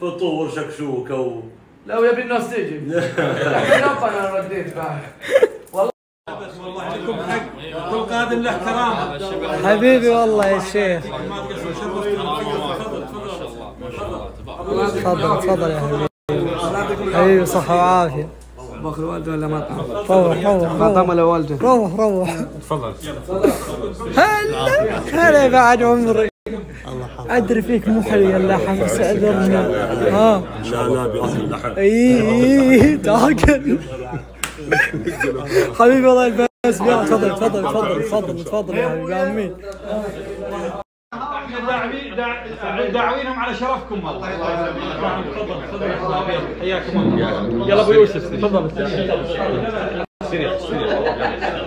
فطور شكشوكه لو يبي الناس تيجي. انا رديت بعد. والله لكم حق، كل قادم له كرامه. حبيبي والله يا شيخ. تفضل تفضل يا حبيبي. حبيبي صحة وعافية. باخذ والده ولا مطعم؟ روح مطعم ولا والده؟ روح. تفضل. هلا بعد عمري. ادري فيك محلي اللحم بس اعذرني. ها لا باكل لحم. اي تاكل. حبيبي الله يلبس بيها. تفضل يا حبيبي امين. داعوينهم على شرفكم والله. تفضل حياكم الله. يلا ابو يوسف تفضل. سريع